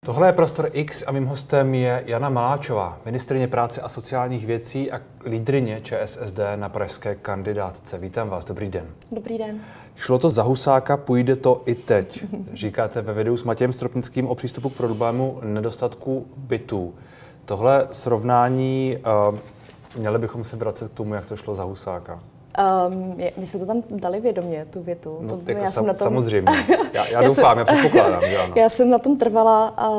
Tohle je Prostor X a mým hostem je Jana Maláčová, ministryně práce a sociálních věcí a lídryně ČSSD na pražské kandidátce. Vítám vás, dobrý den. Dobrý den. Šlo to za Husáka, půjde to i teď. Říkáte ve videu s Matějem Stropnickým o přístupu k problému nedostatku bytů. Tohle srovnání, měli bychom se vracet k tomu, jak to šlo za Husáka. My jsme to tam dali vědomě, tu větu. No, to, jako samozřejmě. Já doufám, já předpokládám, že ano. Já jsem na tom trvala a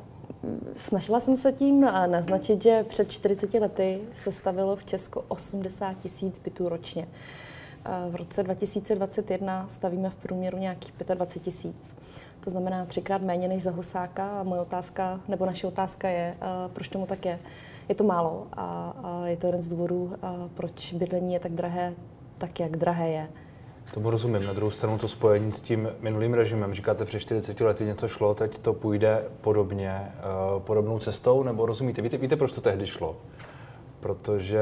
snažila jsem se tím naznačit, že před 40 lety se stavilo v Česku 80 000 bytů ročně. V roce 2021 stavíme v průměru nějakých 25 000. To znamená 3krát méně než za Husáka. A moje otázka, nebo naše otázka je, proč tomu tak je. Je to málo a je to jeden z důvodů, proč bydlení je tak drahé, tak jak drahé je. Tomu rozumím. Na druhou stranu to spojení s tím minulým režimem. Říkáte, před 40 lety něco šlo, teď to půjde podobnou cestou, nebo rozumíte? Víte, proč to tehdy šlo? Protože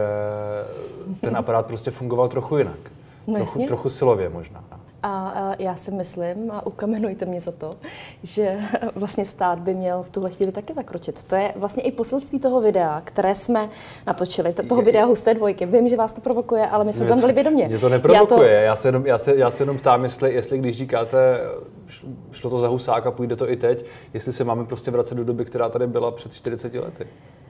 ten aparát prostě fungoval trochu jinak. No trochu silově možná. A já si myslím, a ukamenujte mě za to, že vlastně stát by měl v tuhle chvíli taky zakročit. To je vlastně i poselství toho videa, které jsme natočili, toho videa Husté dvojky. Vím, že vás to provokuje, ale my jsme tam byli vědomě. Mě to neprovokuje, já se jenom ptám, jestli když říkáte, šlo to za Husáka, půjde to i teď, jestli se máme prostě vracet do doby, která tady byla před 40 lety.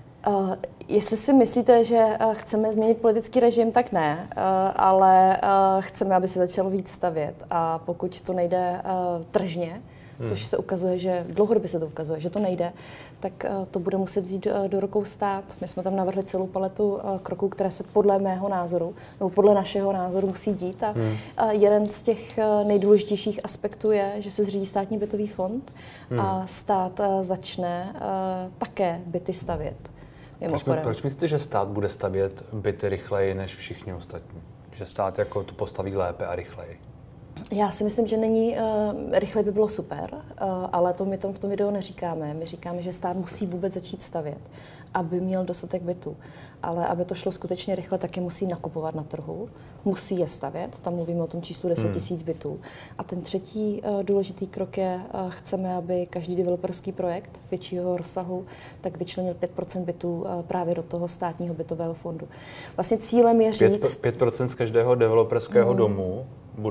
Jestli si myslíte, že chceme změnit politický režim, tak ne, ale chceme, aby se začalo víc stavět. A pokud to nejde tržně, což se ukazuje, že dlouhodobě se to ukazuje, že to nejde, tak to bude muset vzít do rukou stát. My jsme tam navrhli celou paletu kroků, které se podle mého názoru, nebo podle našeho názoru musí dít. A jeden z těch nejdůležitějších aspektů je, že se zřídí státní bytový fond a stát začne také byty stavět. Proč myslíte, že stát bude stavět byty rychleji než všichni ostatní? Že stát jako to postaví lépe a rychleji? Já si myslím, že není, rychle by bylo super, ale to my v tom videu neříkáme. My říkáme, že stát musí vůbec začít stavět, aby měl dostatek bytů. Ale aby to šlo skutečně rychle, taky musí nakupovat na trhu, musí je stavět, tam mluvíme o tom číslu 10 000 bytů. A ten třetí důležitý krok je, chceme, aby každý developerský projekt většího rozsahu tak vyčlenil 5% bytů právě do toho státního bytového fondu. Vlastně cílem je říct... 5% z každého developerského domu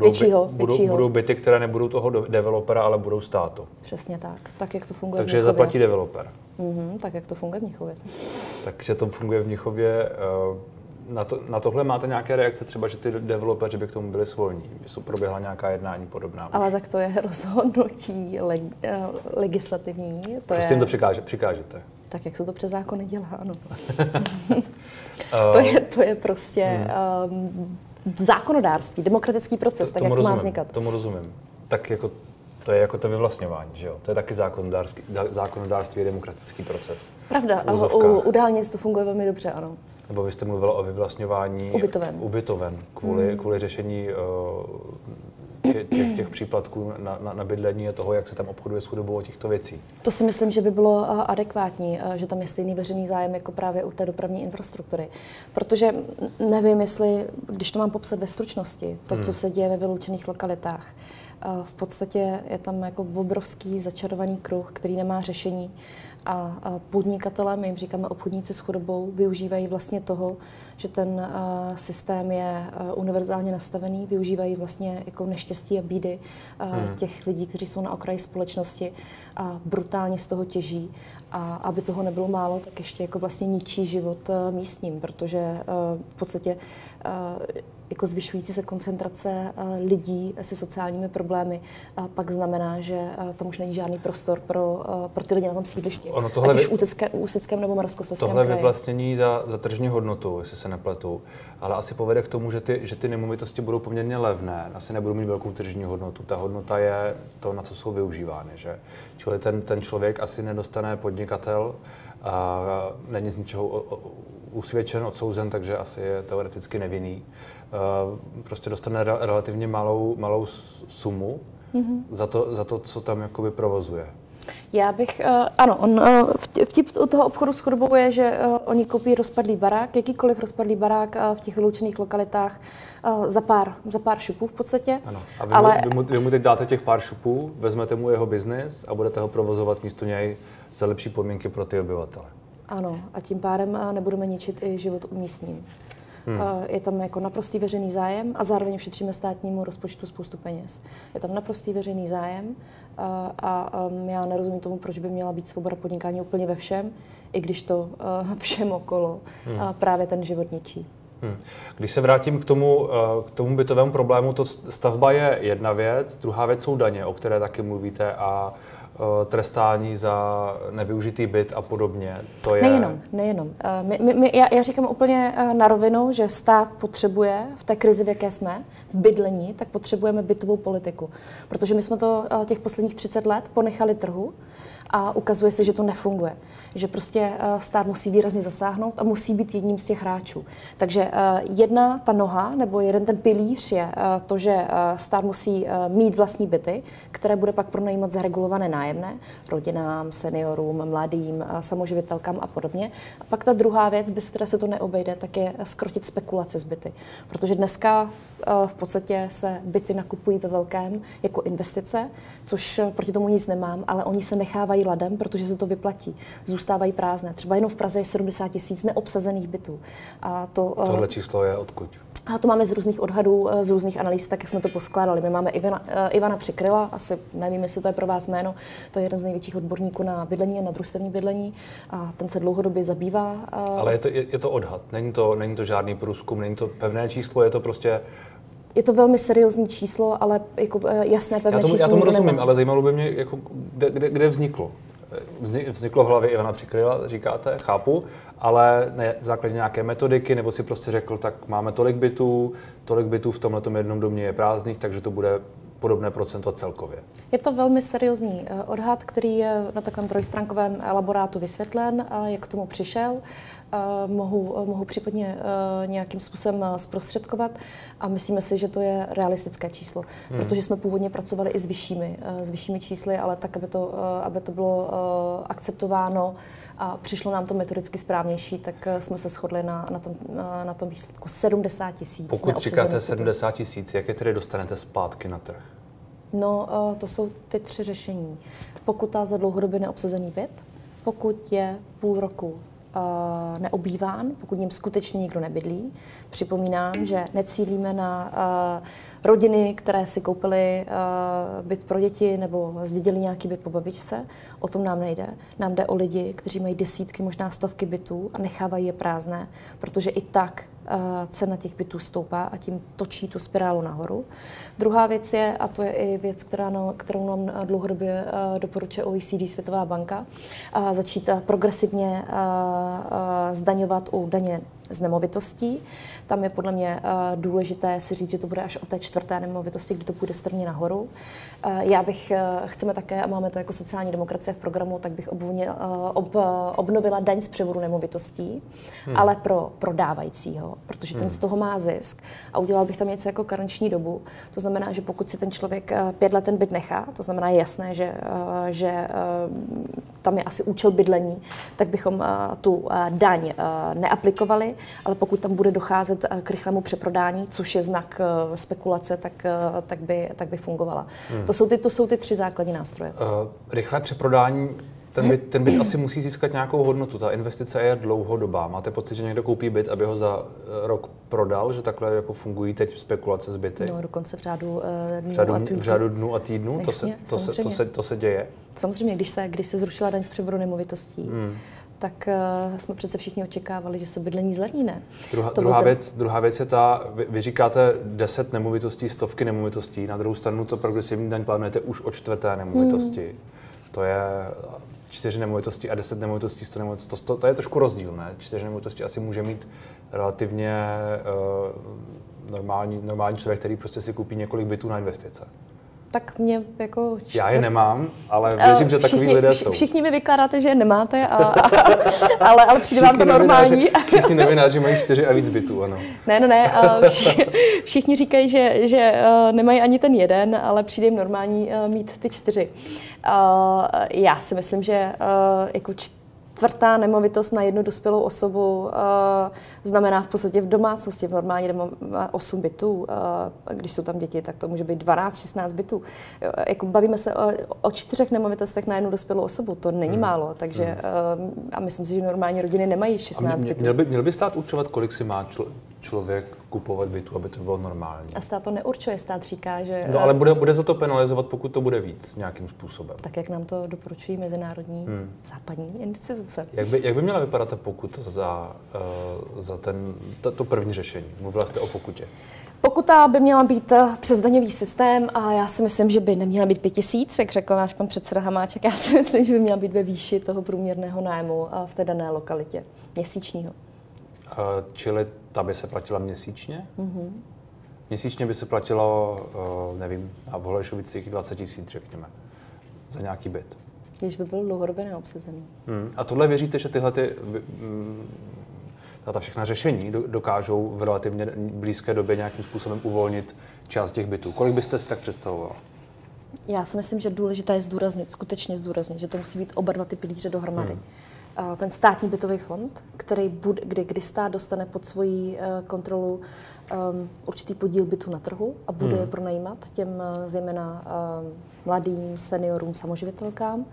budou byty, které nebudou toho developera, ale budou státu. Přesně tak. Tak, jak to funguje Takže v Mnichově. zaplatí developer. Tak, jak to funguje v Mnichově. Takže to funguje v Mnichově. Na tohle máte nějaké reakce, třeba, že ty developeři by k tomu byli svolní? Proběhla nějaká jednání podobná? Ale tak to je rozhodnutí legislativní. Prostě jim to přikážete? Tak, jak se to přes zákony dělá, ano. To je prostě zákonodárství, demokratický proces, tak jak to má vznikat. Tomu rozumím. Tak jako to je jako to vyvlastňování, že jo? To je taky zákonodárství, demokratický proces. Pravda, u dálnic to funguje velmi dobře, ano. Nebo vy jste mluvila o vyvlastňování ubytoven kvůli řešení těch příplatků na bydlení a toho, jak se tam obchoduje s chudobou o těchto věcí. To si myslím, že by bylo adekvátní, že tam je stejný veřejný zájem jako právě u té dopravní infrastruktury. Protože nevím, jestli, když to mám popsat ve stručnosti, to, co se děje ve vyloučených lokalitách, v podstatě je tam jako obrovský začarovaný kruh, který nemá řešení. A podnikatelé, my jim říkáme obchodníci s chudobou, využívají vlastně toho, že ten systém je univerzálně nastavený, využívají vlastně jako neštěstí a bídy těch lidí, kteří jsou na okraji společnosti a brutálně z toho těží. A aby toho nebylo málo, tak ještě jako vlastně ničí život místním, protože v podstatě jako zvyšující se koncentrace lidí se sociálními problémy pak znamená, že tam už není žádný prostor pro ty lidi na tom sídlišti. Ať už v Ústeckém nebo Moravskoslezském kraji. Tohle vyvlastnění za tržní hodnotu, jestli se nepletu, ale asi povede k tomu, že ty nemovitosti budou poměrně levné, asi nebudou mít velkou tržní hodnotu. Ta hodnota je to, na co jsou využívány. Že? Čili ten člověk asi nedostane podnikatel a není z ničeho usvědčen, odsouzen, takže asi je teoreticky nevinný. Prostě dostane relativně malou sumu za to, co tam jakoby provozuje. Já bych, ano, vtip u toho obchodu s chudobou je, že oni koupí rozpadlý barák, jakýkoliv rozpadlý barák v těch vyloučených lokalitách za pár šupů v podstatě. Ano. A vy mu teď dáte těch pár šupů, vezmete mu jeho biznis a budete ho provozovat místo něj za lepší podmínky pro ty obyvatele. Ano, a tím pádem nebudeme ničit i život místním. Je tam jako naprostý veřejný zájem a zároveň ušetříme státnímu rozpočtu spoustu peněz. Je tam naprostý veřejný zájem a já nerozumím tomu, proč by měla být svoboda podnikání úplně ve všem, i když to všem okolo právě ten život ničí. Když se vrátím k tomu bytovému problému, to stavba je jedna věc, druhá věc jsou daně, o které taky mluvíte, a trestání za nevyužitý byt a podobně. To je... Nejenom. Já říkám úplně na rovinu, že stát potřebuje v té krizi, v jaké jsme, v bydlení, tak potřebujeme bytovou politiku. Protože my jsme to těch posledních 30 let ponechali trhu a ukazuje se, že to nefunguje. Že prostě stát musí výrazně zasáhnout a musí být jedním z těch hráčů. Takže jedna ta noha, nebo jeden ten pilíř je to, že stát musí mít vlastní byty, které bude pak pronajímat za regulované nájemné rodinám, seniorům, mladým, samoživitelkám a podobně. A pak ta druhá věc, bez které se to neobejde, tak je zkrotit spekulace s byty. Protože dneska v podstatě se byty nakupují ve velkém jako investice, což proti tomu nic nemám, ale oni se nechávají ladem, protože se to vyplatí. Zůstávají prázdné. Třeba jenom v Praze je 70 000 neobsazených bytů. A tohle číslo je odkud? A to máme z různých odhadů, z různých analýz, tak jak jsme to poskládali. My máme Ivana Přikryla, asi nevím, jestli to je pro vás jméno, to je jeden z největších odborníků na bydlení a na družstevní bydlení a ten se dlouhodobě zabývá. Ale je to odhad, není to žádný průzkum, není to pevné číslo, je to prostě... Je to velmi seriózní číslo, ale jako jasné pevné číslo. Já tomu rozumím, nemám. Ale zajímalo by mě, jako, kde vzniklo. Vzniklo v hlavě Ivana Přikryla, říkáte, chápu, ale na základě nějaké metodiky, nebo si prostě řekl, tak máme tolik bytů v tomhletom jednom domě je prázdných, takže to bude podobné procento celkově. Je to velmi seriózní odhad, který je na takovém trojstránkovém elaborátu vysvětlen, jak k tomu přišel. Mohu případně nějakým způsobem zprostředkovat a myslíme si, že to je realistické číslo, protože jsme původně pracovali i s vyššími čísly, ale tak, aby to bylo akceptováno a přišlo nám to metodicky správnější, tak jsme se shodli na tom výsledku 70 000. Pokud říkáte 70 000, jak je tedy dostanete zpátky na trh? No, to jsou ty 3 řešení. Pokuta za dlouhodobě neobsazený byt, pokud je půl roku neobýván, pokud ním skutečně nikdo nebydlí. Připomínám, že necílíme na rodiny, které si koupily byt pro děti nebo zdědili nějaký byt po babičce. O tom nám nejde. Nám jde o lidi, kteří mají desítky, možná stovky bytů a nechávají je prázdné, protože i tak cena těch bytů stoupá a tím točí tu spirálu nahoru. Druhá věc je, a to je i věc, kterou nám dlouhodobě doporučuje OECD, Světová banka, začít progresivně zdaňovat u daně z nemovitostí. Tam je podle mě důležité si říct, že to bude až o té 4. nemovitosti, kdy to půjde strmě nahoru. Chceme také, a máme to jako sociální demokracie v programu, tak bych obnovila daň z převodu nemovitostí, ale pro prodávajícího, protože ten z toho má zisk. A udělal bych tam něco jako karenční dobu. To znamená, že pokud si ten člověk 5 let ten byt nechá, to znamená je jasné, že tam je asi účel bydlení, tak bychom tu daň neaplikovali, ale pokud tam bude docházet k rychlému přeprodání, což je znak spekulace, tak by fungovala. To jsou ty 3 základní nástroje. Rychlé přeprodání, ten byt asi musí získat nějakou hodnotu. Ta investice je dlouhodobá. Máte pocit, že někdo koupí byt, aby ho za rok prodal, že takhle jako fungují teď spekulace s byty? No, dokonce v řádu dnů a týdnů? To se děje? Samozřejmě, když se zrušila daň z převodu nemovitostí, tak jsme přece všichni očekávali, že se bydlení zlevní, ne? Druhá věc je ta, vy říkáte 10 nemovitostí, stovky nemovitostí, na druhou stranu to progresivní daň plánujete už o 4. nemovitosti. To je 4 nemovitosti a 10 nemovitostí, 100 nemovitostí, to je trošku rozdíl, ne? 4 nemovitosti asi může mít relativně normální člověk, který prostě si koupí několik bytů na investice. Tak mě jako... Já je nemám, ale věřím, že takový lidé jsou. Všichni mi vykládáte, že je nemáte, ale přijde vám to normální. Všichni novináři mají 4 a víc bytů, ano. Ne, všichni říkají, že nemají ani ten jeden, ale přijde jim normální mít ty 4. Já si myslím, že jako čtvrtá nemovitost na jednu dospělou osobu znamená v podstatě v domácnosti, v normální 8 bytů. Když jsou tam děti, tak to může být 12-16 bytů. Jako bavíme se o 4 nemovitostech na jednu dospělou osobu, to není málo, takže a myslím si, že normální rodiny nemají 16 bytů. Měl by stát určovat, kolik si má člověk kupovat bytu, aby to bylo normální? A stát to neurčuje, stát říká, že... No ale bude za to penalizovat, pokud to bude víc nějakým způsobem. Tak, jak nám to doporučují mezinárodní západní instituce. Jak by měla vypadat ta pokuta za to první řešení? Mluvila jste o pokutě. Pokuta by měla být přes daňový systém a já si myslím, že by neměla být 5 000, jak řekl náš pan předseda Hamáček. Já si myslím, že by měla být ve výši toho průměrného nájmu v té dané lokalitě, měsíčního. Čili ta by se platila měsíčně? Měsíčně by se platilo, nevím, v Holešovicích 20 000, řekněme, za nějaký byt. Když by byl dlouhodobě neobsazený. A tohle věříte, že tyhle ta všechna řešení dokážou v relativně blízké době nějakým způsobem uvolnit část těch bytů? Kolik byste si tak představovala? Já si myslím, že důležité je skutečně zdůraznit, že to musí být oba dva ty pilíře dohromady. Ten státní bytový fond, kdy stát dostane pod svoji kontrolu určitý podíl bytů na trhu a bude je pronajímat těm zejména mladým seniorům, samoživitelkám.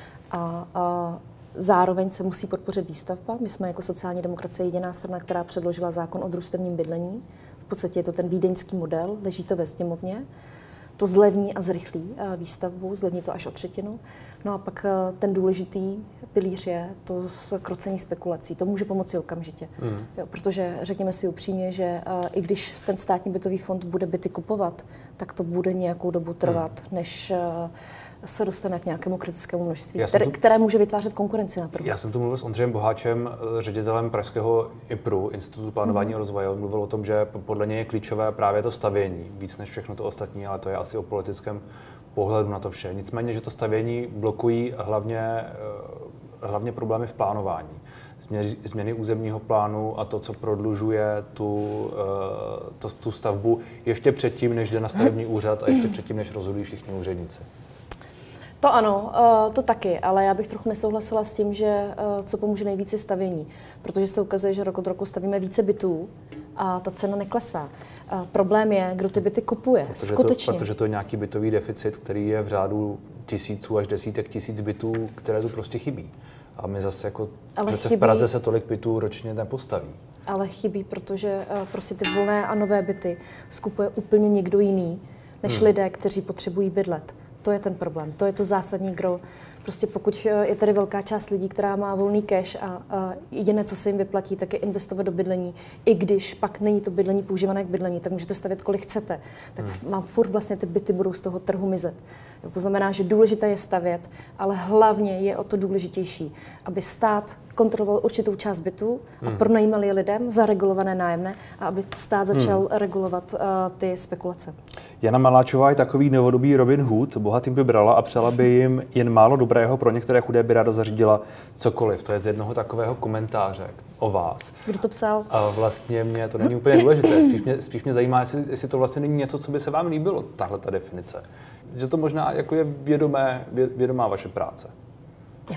A zároveň se musí podpořit výstavba. My jsme jako sociální demokracie jediná strana, která předložila zákon o družstevním bydlení. V podstatě je to ten vídeňský model, leží to ve sněmovně. To zlevní a zrychlí výstavbu, zlevní to až o 1/3. No a pak ten důležitý pilíř je to zkrocení spekulací. To může pomoci okamžitě. Jo, protože řekněme si upřímně, že i když ten státní bytový fond bude byty kupovat, tak to bude nějakou dobu trvat, než se dostane k nějakému kritickému množství, které může vytvářet konkurenci na trhu. Já jsem tu mluvil s Ondřejem Boháčem, ředitelem pražského IPRu, Institutu plánování a rozvoje. On mluvil o tom, že podle něj je klíčové právě to stavění, víc než všechno to ostatní, ale to je asi o politickém pohledu na to vše. Nicméně, že to stavění blokují hlavně problémy v plánování. Změny územního plánu a to, co prodlužuje tu stavbu ještě předtím, než jde na stavební úřad a ještě předtím, než rozhodují všichni úředníci. To ano, to taky, ale já bych trochu nesouhlasila s tím, že co pomůže nejvíce stavění, protože se ukazuje, že rok od roku stavíme více bytů a ta cena neklesá. Problém je, kdo ty byty kupuje, skutečně. Protože to je nějaký bytový deficit, který je v řádu tisíců až desítek tisíc bytů, které tu prostě chybí. A my zase jako v Praze se tolik bytů ročně nepostaví. Ale chybí, protože prostě ty volné a nové byty skupuje úplně někdo jiný, než lidé, kteří potřebují bydlet. To je ten problém, to je to zásadní gro. Prostě pokud je tady velká část lidí, která má volný cash a jediné, co se jim vyplatí, tak je investovat do bydlení. I když pak není to bydlení používané k bydlení, tak můžete stavět, kolik chcete. Tak vám furt vlastně ty byty budou z toho trhu mizet. Jo, to znamená, že důležité je stavět, ale hlavně je o to důležitější, aby stát kontroloval určitou část bytů a pronajímal je lidem za regulované nájemné a aby stát začal regulovat ty spekulace. Jana Maláčová je takový novodobý Robin Hood, bohatým by brala a přála by jim jen málo dobrého, pro některé chudé by ráda zařídila cokoliv. To je z jednoho takového komentáře o vás. Kdo to psal? A vlastně mě to není úplně důležité. Spíš mě zajímá, jestli to vlastně není něco, co by se vám líbilo, tahle ta definice. Že to možná jako je vědomá vaše práce. Já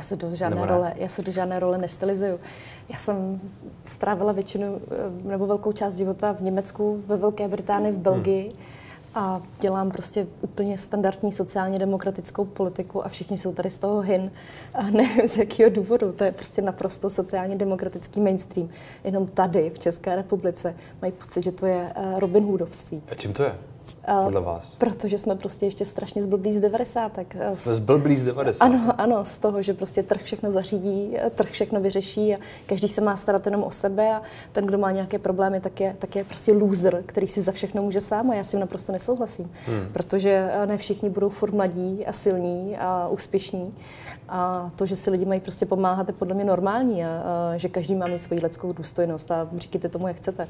se do žádné role nestylizuju. Já jsem strávila většinu nebo velkou část života v Německu, ve Velké Británii, v Belgii a dělám prostě úplně standardní sociálně demokratickou politiku a všichni jsou tady z toho hin a nevím z jakého důvodu. To je prostě naprosto sociálně demokratický mainstream. Jenom tady v České republice mají pocit, že to je Robin Hoodovství. A čím to je? Podle vás? Protože jsme prostě ještě strašně zblblí z 90. Zblblí z 90. Ano, z toho, že prostě trh všechno zařídí, trh všechno vyřeší a každý se má starat jenom o sebe a ten, kdo má nějaké problémy, tak je prostě loser, který si za všechno může sám a já s tím naprosto nesouhlasím. Protože ne všichni budou furt mladí a silní a úspěšní a to, že si lidi mají prostě pomáhat, je podle mě normální a že každý má mít svoji lidskou důstojnost a říkejte tomu, jak chcete.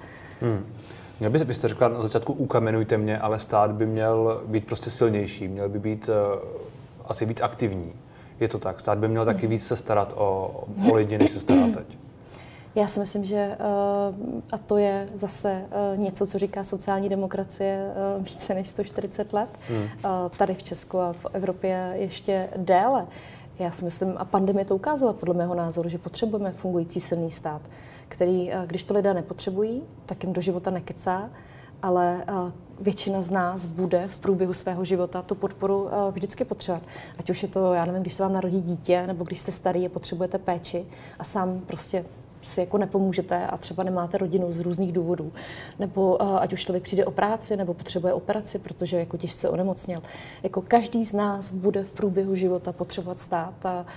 Byste řekla na začátku, ukamenujte mě, ale stát by měl být prostě silnější, měl by být asi víc aktivní. Je to tak? Stát by měl taky víc se starat o lidi, než se stará teď. Já si myslím, že a to je zase něco, co říká sociální demokracie více než 140 let, tady v Česku a v Evropě ještě déle. Já si myslím, a pandemie to ukázala podle mého názoru, že potřebujeme fungující silný stát, který, když to lidé nepotřebují, tak jim do života nekecá, ale většina z nás bude v průběhu svého života tu podporu vždycky potřebovat. Ať už je to, já nevím, když se vám narodí dítě, nebo když jste starý a potřebujete péči a sám prostě si jako nepomůžete a třeba nemáte rodinu z různých důvodů, nebo ať už člověk přijde o práci, nebo potřebuje operaci, protože jako těžce onemocněl. Jako každý z nás bude v průběhu života potřebovat stát a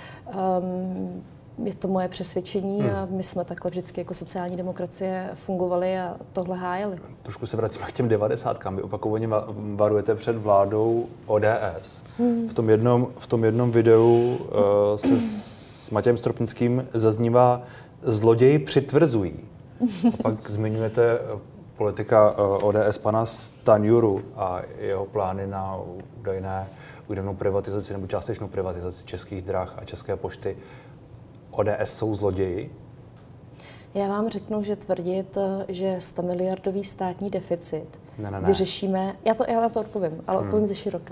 je to moje přesvědčení a my jsme takhle vždycky jako sociální demokracie fungovali a tohle hájili. Trošku se vracíme k těm 90kám. Vy opakovaně varujete před vládou ODS. V tom jednom videu se s Matějem Stropnickým zaznívá zloději přitvrzují. A pak zmiňujete politika ODS pana Stanjuru a jeho plány na údajnou privatizaci nebo částečnou privatizaci Českých drah a České pošty. ODS jsou zloději? Já vám řeknu, že tvrdit, že 100 miliardový státní deficit ne. vyřešíme, já na to odpovím, ale odpovím ze široka.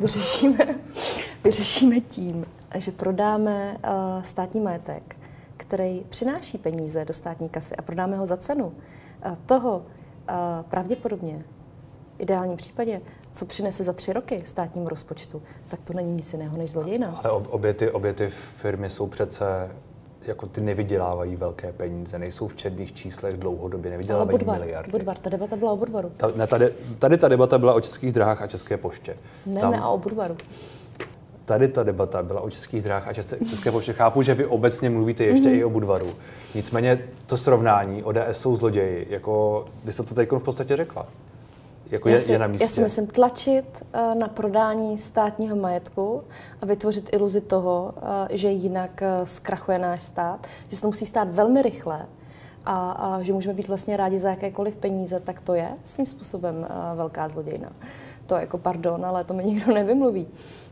Vyřešíme tím, že prodáme státní majetek, který přináší peníze do státní kasy a prodáme ho za cenu toho pravděpodobně, v ideálním případě, co přinese za 3 roky státnímu rozpočtu, tak to není nic jiného než zlodějina. Ale obě ty firmy jsou přece, jako ty nevydělávají velké peníze, nejsou v černých číslech dlouhodobě, nevydělávají miliardy. Budvar, ta debata byla o Budvaru. Tady ta debata byla o Českých drahách a České poště. Ne, a o Budvaru. Tady ta debata byla o Českých drahách a České poště. Chápu, že vy obecně mluvíte ještě i o Budvaru. Nicméně to srovnání ODS jsou zloději, jako vy jste to teď v podstatě řekla. Jako je na místě. Já si myslím tlačit na prodání státního majetku a vytvořit iluzi toho, že jinak zkrachuje náš stát, že se to musí stát velmi rychle a že můžeme být vlastně rádi za jakékoliv peníze, tak to je svým způsobem velká zlodějna. To jako pardon, ale to mi nikdo nevymluví.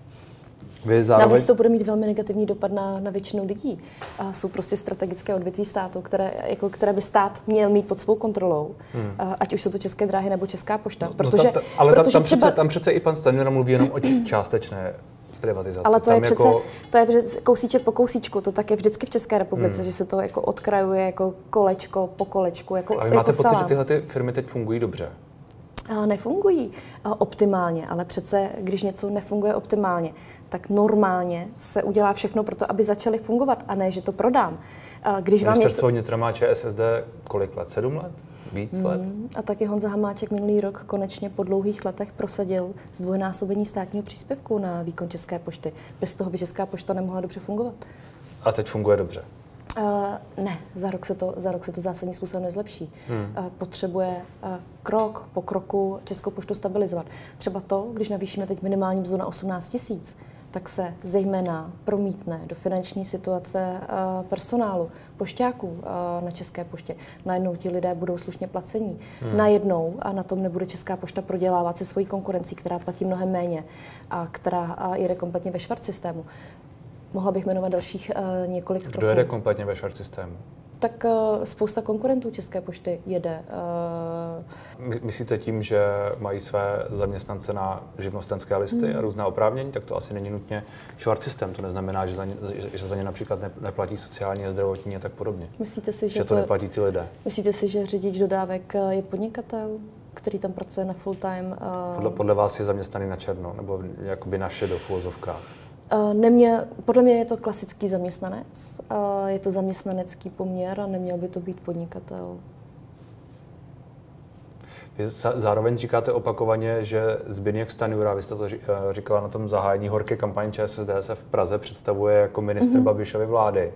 Navíc to bude mít velmi negativní dopad na většinu lidí. A jsou prostě strategické odvětví státu, které by stát měl mít pod svou kontrolou. Ať už jsou to České dráhy nebo Česká pošta. Protože tam přece i pan Stanjura mluví jenom o částečné privatizaci. Ale to je přece, to je kousíček po kousíčku. To tak je vždycky v České republice, že se to jako odkrajuje jako kolečko po kolečku. A vy máte pocit, že tyhle firmy teď fungují dobře? Nefungují optimálně, ale přece, když něco nefunguje optimálně, tak normálně se udělá všechno pro to, aby začaly fungovat, a ne, že to prodám. Ministerstvo vnitra má ČSSD kolik let? 7 let? Víc let? A taky Honza Hamáček minulý rok konečně po dlouhých letech prosadil zdvojnásobení státního příspěvku na výkon České pošty. Bez toho by Česká pošta nemohla dobře fungovat. A teď funguje dobře? Ne, za rok se to zásadním způsobem nezlepší. Potřebuje krok po kroku Českou poštu stabilizovat. Třeba to, když navýšíme teď minimální mzdu na 18 000, tak se zejména promítne do finanční situace personálu, pošťáků na České poště. Najednou ti lidé budou slušně placení. Najednou a na tom nebude Česká pošta prodělávat se svojí konkurencí, která platí mnohem méně a která jede kompletně ve švart systému. Mohla bych jmenovat dalších několik kroků. Kdo jede kompletně ve švart systému? Tak spousta konkurentů České pošty jede. Myslíte tím, že mají své zaměstnance na živnostenské listy a různá oprávnění, tak to asi není nutně švart systém. To neznamená, že za ně například neplatí sociální a zdravotní a tak podobně. Myslíte si, že to neplatí ty lidé? Myslíte si, že řidič dodávek je podnikatel, který tam pracuje na full time? Podle vás je zaměstnaný na černo, nebo jakoby na šedo v uvozovkách? Podle mě je to klasický zaměstnanec, je to zaměstnanecký poměr a neměl by to být podnikatel. Vy zároveň říkáte opakovaně, že Zbyněk Stanjura, vy jste to říkala na tom zahájení horké kampaně ČSSD, se v Praze představuje jako ministr Babišovy vlády.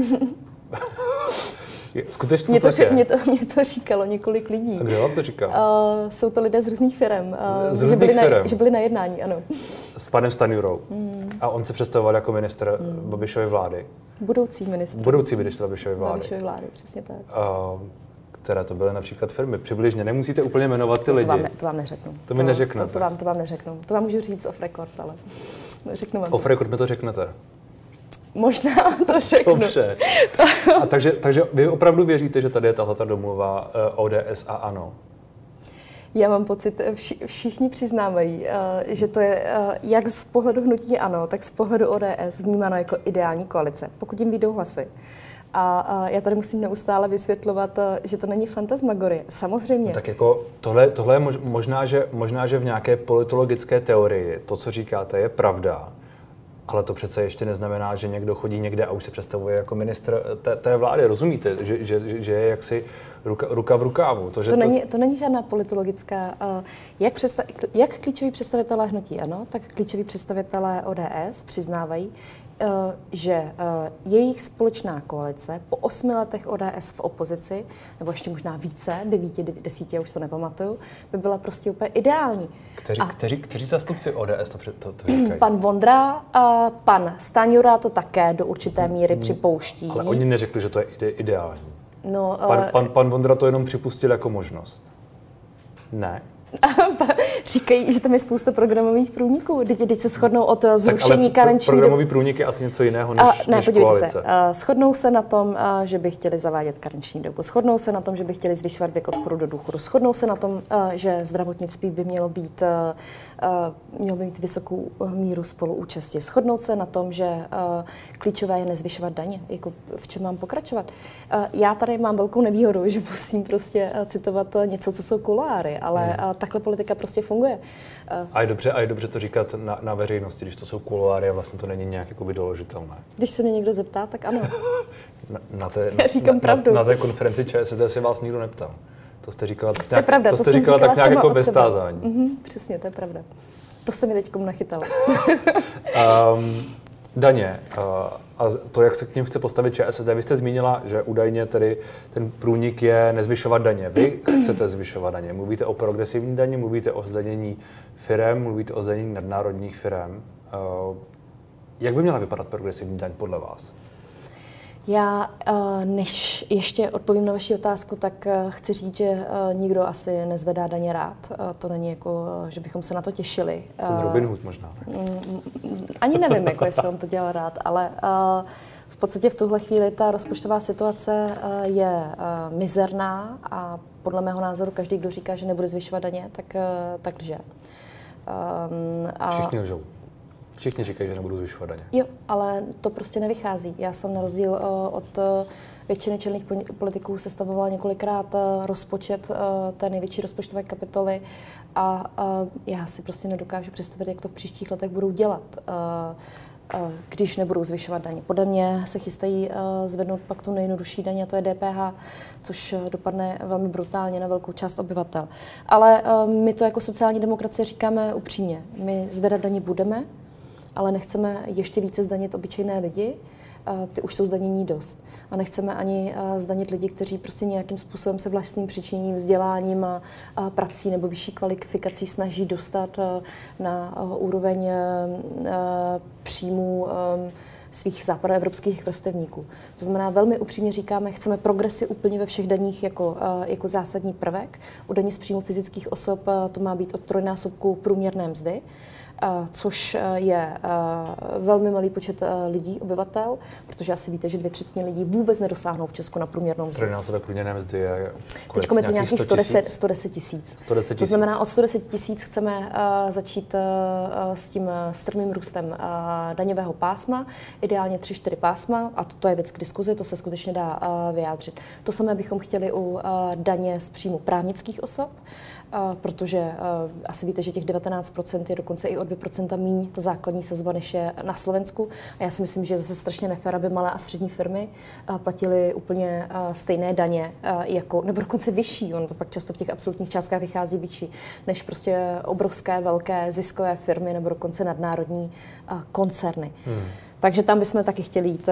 Skutečně to je? Mě to říkalo několik lidí. A kdo vám to říkal? Jsou to lidé z různých firem. Že byli na jednání, ano. S panem Stanjurou. A on se představoval jako ministr Babišovy vlády. Budoucí ministr Babišovy vlády. Babišovy vlády, přesně tak. Které to byly například firmy. Přibližně, nemusíte úplně jmenovat ty lidi. To vám neřeknu. To mi neřeknete. To vám neřeknu. To vám můžu říct off record, ale neřeknu vám. Off record mi to řeknete. Možná to řeknu. Dobře. A takže vy opravdu věříte, že tady je tahleta domluva ODS a ANO? Já mám pocit, všichni přiznávají, že to je jak z pohledu hnutí ANO, tak z pohledu ODS vnímáno jako ideální koalice, pokud jim vyjdou hlasy. A já tady musím neustále vysvětlovat, že to není fantasmagorie. Samozřejmě. No tak jako tohle je možná, že v nějaké politologické teorii to, co říkáte, je pravda, ale to přece ještě neznamená, že někdo chodí někde a už se představuje jako ministr té vlády. Rozumíte, že je jaksi ruka v rukávu. To není žádná politologická. Jak klíčoví představitelé hnutí ANO, tak klíčoví představitelé ODS přiznávají, že jejich společná koalice po 8 letech ODS v opozici, nebo ještě možná více, 9, 10, já už to nepamatuju, by byla prostě úplně ideální. Kteří zástupci ODS to říkají? Pan Vondra a pan Stanjura to také do určité míry připouští. Ale oni neřekli, že to je ideální. No, pan Vondra to jenom připustil jako možnost. Ne? Říkají, že tam je spousta programových průniků. Teď se shodnou od zrušení karenční doby. Programový průnik je asi něco jiného než koalice. Shodnou se na tom, že by chtěli zavádět karenční dobu. Shodnou se na tom, že by chtěli zvyšovat věk odchodu do důchodu. Shodnou se na tom, že zdravotnictví by mělo mít vysokou míru spoluúčasti. Shodnou se na tom, že klíčové je nezvyšovat daně. Jako v čem mám pokračovat? Já tady mám velkou nevýhodu, že musím prostě citovat něco, co jsou kuloáry, ale takhle politika prostě funguje. A je dobře to říkat na veřejnosti, když to jsou kuloáry a vlastně to není nějak jako doložitelné. Když se mě někdo zeptá, tak ano. Já říkám pravdu. Na té konferenci ČSSD se vás nikdo neptal. To jste říkala tak nějak, to je pravda, to jste říkala tak nějak jako bez tázání. Přesně, to je pravda. To jste mi teďkom nachytala. Daně a to, jak se k nim chce postavit ČSSD, vy jste zmínila, že údajně tedy ten průnik je nezvyšovat daně. Vy chcete zvyšovat daně. Mluvíte o progresivní daně, mluvíte o zdanění firem, mluvíte o zdanění nadnárodních firem. Jak by měla vypadat progresivní daň podle vás? Já, než ještě odpovím na vaši otázku, tak chci říct, že nikdo asi nezvedá daně rád. To není jako, že bychom se na to těšili. Ten Robin Hood možná. Ani nevím, jako jestli on to dělal rád, ale v podstatě v tuhle chvíli ta rozpočtová situace je mizerná a podle mého názoru každý, kdo říká, že nebude zvyšovat daně, tak lže. Všichni lžou. Všichni říkají, že nebudou zvyšovat daně. Jo, ale to prostě nevychází. Já jsem na rozdíl od většiny čelných politiků sestavovala několikrát rozpočet té největší rozpočtové kapitoly a já si prostě nedokážu představit, jak to v příštích letech budou dělat, když nebudou zvyšovat daně. Podle mě se chystají zvednout pak tu nejjednodušší daň, a to je DPH, což dopadne velmi brutálně na velkou část obyvatel. Ale my to jako sociální demokracie říkáme upřímně. My zvedat daně budeme, ale nechceme ještě více zdanit obyčejné lidi, ty už jsou zdanění dost. A nechceme ani zdanit lidi, kteří prostě nějakým způsobem se vlastním přičiněním, vzděláním a prací nebo vyšší kvalifikací snaží dostat na úroveň příjmů svých západoevropských vrstevníků. To znamená, velmi upřímně říkáme, chceme progresy úplně ve všech daních jako zásadní prvek. U daně z příjmu fyzických osob to má být od trojnásobku průměrné mzdy, což je velmi malý počet lidí, obyvatel, protože asi víte, že 2/3 lidí vůbec nedosáhnou v Česku na průměrnou mzdu. Trojnásobek průměrné mzdy je teď je to nějakých 110 tisíc. To znamená, od 110 tisíc chceme začít s tím strmým růstem daňového pásma, ideálně 3-4 pásma, a to je věc k diskuzi, to se skutečně dá vyjádřit. To samé bychom chtěli u daně z příjmu právnických osob, protože asi víte, že těch 19% je dokonce i o 2% míň ta základní sazba, než je na Slovensku. A já si myslím, že je zase strašně nefér, aby malé a střední firmy platily úplně stejné daně, nebo dokonce vyšší. Ono to pak často v těch absolutních částkách vychází vyšší, než prostě obrovské, velké ziskové firmy nebo dokonce nadnárodní koncerny. Takže tam bychom taky chtěli jít,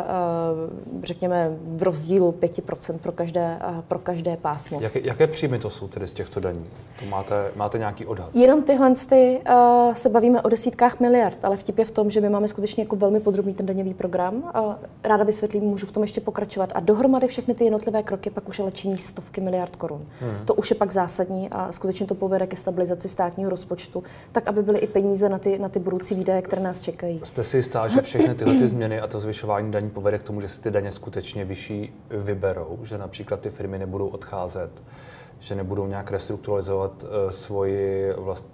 řekněme, v rozdílu 5% pro každé pásmo. Jaké příjmy to jsou tedy z těchto daní? To máte nějaký odhad? Jenom tyhle se bavíme o desítkách miliard, ale vtip je v tom, že my máme skutečně jako velmi podrobný ten daňový program. Ráda vysvětlím, můžu v tom ještě pokračovat. A dohromady všechny ty jednotlivé kroky pak už ale činí stovky miliard korun. To už je pak zásadní a skutečně to povede ke stabilizaci státního rozpočtu, tak aby byly i peníze na ty budoucí výdaje, které nás čekají. Jste si jistá, že všechny tyhle ty změny a to zvyšování daní povede k tomu, že si ty daně skutečně vyšší vyberou, že například ty firmy nebudou odcházet, že nebudou nějak restrukturalizovat svoji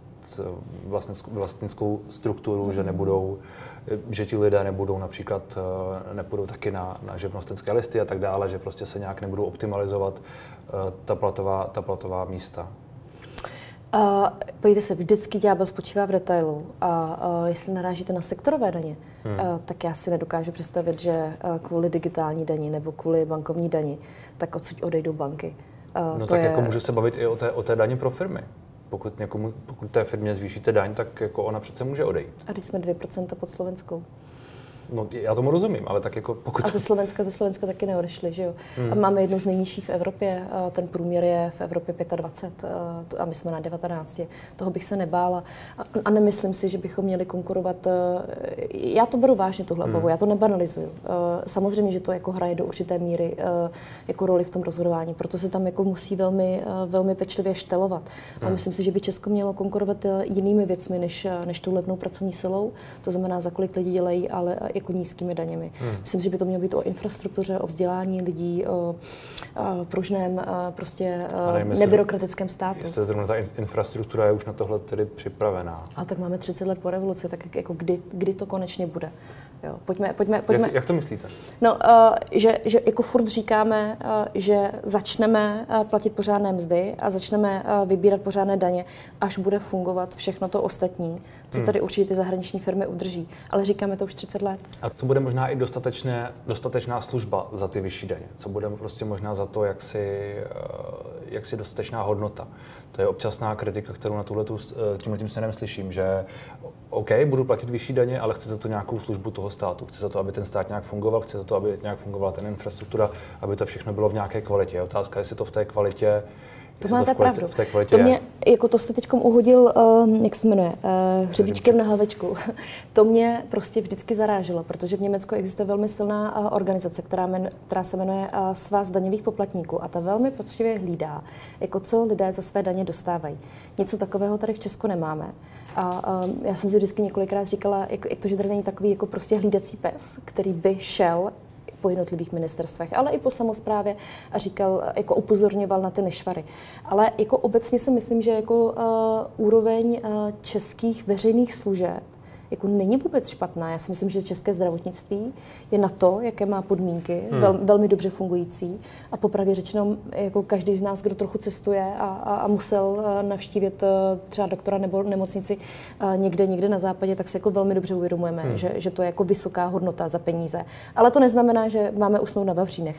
vlastnickou strukturu, že nebudou, že ti lidé nebudou například, nepůjdou taky na živnostenské listy a tak dále, že prostě se nějak nebudou optimalizovat ta platová místa. Pojďte se, vždycky ďábel spočívá v detailu a jestli narážíte na sektorové daně, tak já si nedokážu představit, že kvůli digitální dani nebo kvůli bankovní dani, tak odsud odejdou banky. No tak jako může se bavit i o té daně pro firmy. Pokud té firmě zvýšíte daň, tak jako ona přece může odejít. A teď jsme 2% pod Slovenskou. No, já tomu rozumím, ale tak jako pokud... A ze Slovenska taky neodešli, že jo? A máme jednu z nejnižších v Evropě, ten průměr je v Evropě 25 a my jsme na 19. Toho bych se nebála a nemyslím si, že bychom měli konkurovat. Já to beru vážně, tuhle obavu, já to nebanalizuju. Samozřejmě, že to jako hraje do určité míry jako roli v tom rozhodování, proto se tam jako musí velmi pečlivě štelovat. A myslím si, že by Česko mělo konkurovat jinými věcmi, než tou levnou pracovní silou, to znamená, za kolik lidi dělají, ale jako nízkými daněmi. Myslím, že by to mělo být o infrastruktuře, o vzdělání lidí, o pružném, prostě nebyrokratickém státu. Jestli zrovna ta infrastruktura je už na tohle tedy připravená. A tak máme 30 let po revoluci, tak jako kdy to konečně bude? Jo, pojďme. Jak to myslíte? No, že jako furt říkáme, že začneme platit pořádné mzdy a začneme vybírat pořádné daně, až bude fungovat všechno to ostatní, co tady určitě ty zahraniční firmy udrží. Ale říkáme to už 30 let. A co bude možná i dostatečná služba za ty vyšší daně? Co bude prostě možná za to, jak si dostatečná hodnota? To je občasná kritika, kterou na tímhletím směrem slyším, že OK, budu platit vyšší daně, ale chci za to nějakou službu toho státu. Chci za to, aby ten stát nějak fungoval, chci za to, aby nějak fungovala ten infrastruktura, aby to všechno bylo v nějaké kvalitě. Je otázka, jestli to v té kvalitě. To máte pravdu. To mě, jako to jste teďkom uhodil, jak se jmenuje, hřebíčkem na hlavečku. To mě prostě vždycky zaráželo, protože v Německu existuje velmi silná organizace, která se jmenuje Svaz daňových poplatníků a ta velmi poctivě hlídá, jako co lidé za své daně dostávají. Něco takového tady v Česku nemáme. A já jsem si vždycky několikrát říkala, jak to, že tady není takový jako prostě hlídací pes, který by šel po jednotlivých ministerstvech, ale i po samosprávě a říkal, jako upozorňoval na ty nešvary. Ale jako obecně si myslím, že jako úroveň českých veřejných služeb jako není vůbec špatná. Já si myslím, že české zdravotnictví je na to, jaké má podmínky, velmi dobře fungující. A popravdě řečeno, jako každý z nás, kdo trochu cestuje a musel navštívit třeba doktora nebo nemocnici někde na západě, tak si jako velmi dobře uvědomujeme, že to je jako vysoká hodnota za peníze. Ale to neznamená, že máme usnout na vavřínech.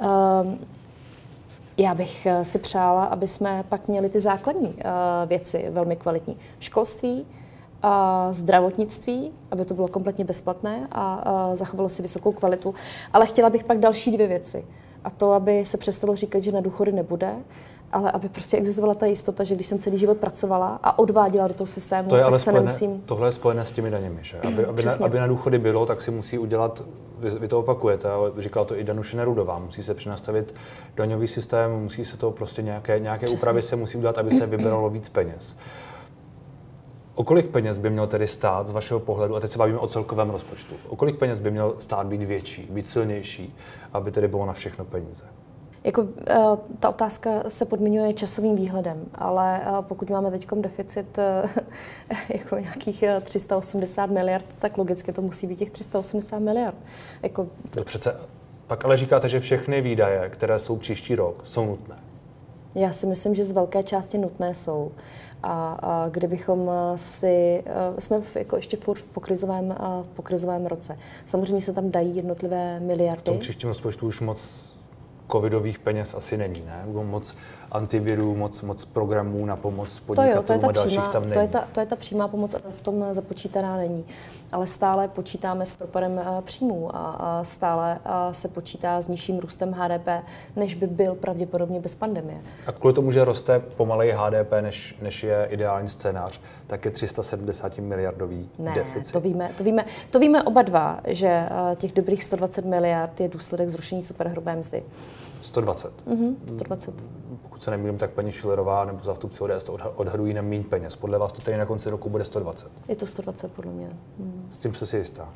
Já bych si přála, aby jsme pak měli ty základní věci velmi kvalitní. Školství, zdravotnictví, aby to bylo kompletně bezplatné a zachovalo si vysokou kvalitu. Ale chtěla bych pak další dvě věci. A to, aby se přestalo říkat, že na důchody nebude, ale aby prostě existovala ta jistota, že když jsem celý život pracovala a odváděla do toho systému, tak se nemusím... Tohle je spojené s těmi daněmi, že? Aby na důchody bylo, tak si musí udělat, vy to opakujete, ale říkala to i Danuše Nerudová, musí se přenastavit daňový systém, musí se to prostě nějaké úpravy se musí udělat, aby se vybralo víc peněz. O kolik peněz by měl tedy stát z vašeho pohledu, a teď se bavíme o celkovém rozpočtu, o kolik peněz by měl stát být větší, být silnější, aby tedy bylo na všechno peníze? Jako, ta otázka se podmiňuje časovým výhledem, ale pokud máme teď deficit jako nějakých 380 miliard, tak logicky to musí být těch 380 miliard. Jako... To přece, pak ale říkáte, že všechny výdaje, které jsou příští rok, jsou nutné. Já si myslím, že z velké části nutné jsou. A kdybychom jsme jako ještě furt v pokrizovém roce. Samozřejmě se tam dají jednotlivé miliardy. V tom příštím rozpočtu už moc covidových peněz asi není, ne? Moc antivirů, moc programů na pomoc podnikatelům a dalších tam není. To je ta přímá pomoc, v tom započítaná není. Ale stále počítáme s propadem příjmů a stále se počítá s nižším růstem HDP, než by byl pravděpodobně bez pandemie. A kvůli tomu, že roste pomaleji HDP, než je ideální scénář, tak je 370 miliardový deficit. To víme oba dva, že těch dobrých 120 miliard je důsledek zrušení superhrubé mzdy. 120? 120. Pokud se nemýlím, tak paní Schillerová nebo zástupci ODS to odhadují na méně peněz. Podle vás to tady na konci roku bude 120? Je to 120 podle mě. S tím jste si jistá?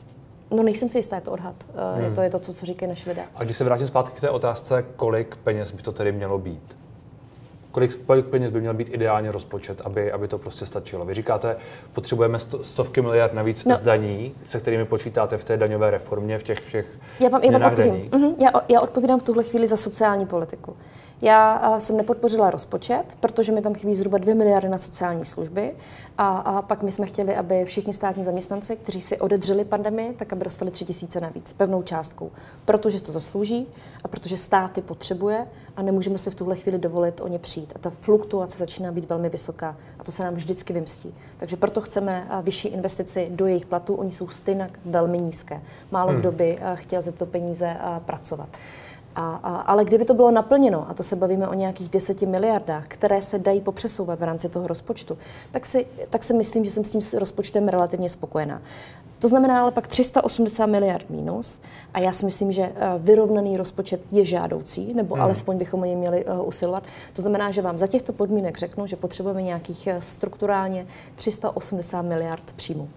No nejsem si jistá, je to odhad. Je to, co říkají naši lidé. A když se vrátím zpátky k té otázce, kolik peněz by to tedy mělo být? Kolik peněz by měl být ideálně rozpočet, aby to prostě stačilo? Vy říkáte, potřebujeme stovky miliard navíc z daní, se kterými počítáte v té daňové reformě, v těch změnách daní. Já odpovídám v tuhle chvíli za sociální politiku. Já jsem nepodpořila rozpočet, protože mi tam chybí zhruba 2 miliardy na sociální služby a pak my jsme chtěli, aby všichni státní zaměstnanci, kteří si odedřeli pandemii, tak aby dostali 3 000 navíc, pevnou částkou. Protože to zaslouží a protože státy potřebuje a nemůžeme si v tuhle chvíli dovolit o ně přijít. A ta fluktuace začíná být velmi vysoká a to se nám vždycky vymstí. Takže proto chceme vyšší investici do jejich platů, oni jsou stejně velmi nízké. Málo kdo by chtěl za to peníze pracovat. Ale kdyby to bylo naplněno, a to se bavíme o nějakých 10 miliardách, které se dají popřesouvat v rámci toho rozpočtu, tak si myslím, že jsem s tím rozpočtem relativně spokojená. To znamená ale pak 380 miliard mínus a já si myslím, že vyrovnaný rozpočet je žádoucí, nebo alespoň bychom o něj měli usilovat. To znamená, že vám za těchto podmínek řeknu, že potřebujeme nějakých strukturálně 380 miliard příjmů.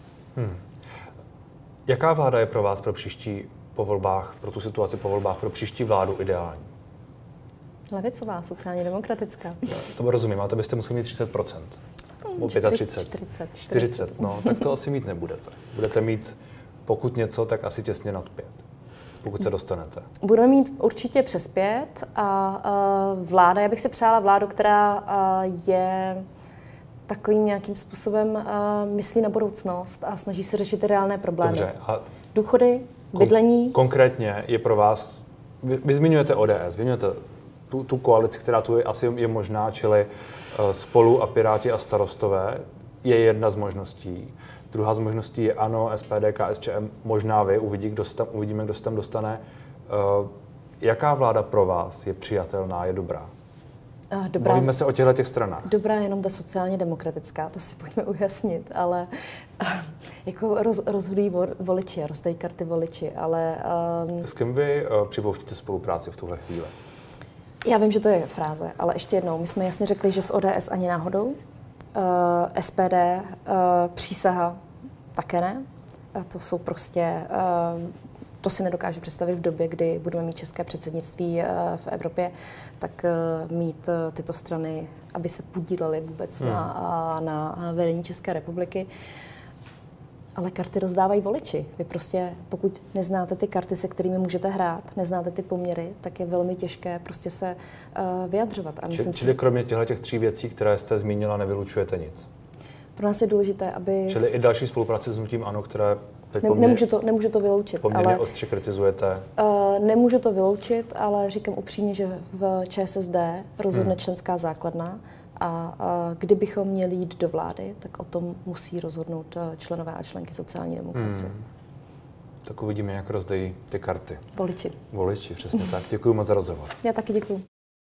Jaká vláda je pro vás po volbách, pro tu situaci po volbách, pro příští vládu ideální? Levicová, sociálně demokratická. To rozumím, ale to byste museli mít 30%. 40. No, tak to asi mít nebudete. Budete mít, pokud něco, tak asi těsně nad 5, pokud se dostanete. Budeme mít určitě přes 5 a vláda, já bych si přála vládu, která je takovým nějakým způsobem myslí na budoucnost a snaží se řešit ty reálné problémy. Dobře. A důchody, bydlení. Konkrétně je pro vás, vy zmiňujete ODS, zmiňujete tu koalici, která tu asi je možná, čili Spolu a Piráti a Starostové, je jedna z možností. Druhá z možností je ANO, SPD, KSČM, možná vy, uvidíme, kdo se tam dostane. Jaká vláda pro vás je přijatelná, je dobrá? Bavíme se o těchto stranách. Dobrá je jenom ta sociálně demokratická, to si pojďme ujasnit, ale jako rozhodují voliči, rozdají karty voliči, ale... S kým vy připouštíte spolupráci v tuhle chvíli? Já vím, že to je fráze, ale ještě jednou, my jsme jasně řekli, že s ODS ani náhodou, SPD, přísaha také ne, to jsou prostě... To si nedokážu představit v době, kdy budeme mít české předsednictví v Evropě, tak mít tyto strany, aby se podílely vůbec na vedení České republiky. Ale karty rozdávají voliči. Vy prostě, pokud neznáte ty karty, se kterými můžete hrát, neznáte ty poměry, tak je velmi těžké prostě se vyjadřovat. Čili kromě těchto 3 věcí, které jste zmínila, nevylučujete nic? Pro nás je důležité, aby... Čili i další spolupráce s hnutím ANO, které... Nemůžu to vyloučit. Poměrně ostře kritizujete. Nemůžu to vyloučit, ale říkám upřímně, že v ČSSD rozhodne členská základna a kdybychom měli jít do vlády, tak o tom musí rozhodnout členové a členky sociální demokracie. Tak uvidíme, jak rozdají ty karty. Voliči. Voliči, přesně tak. Děkuji moc za rozhovor. Já taky děkuji.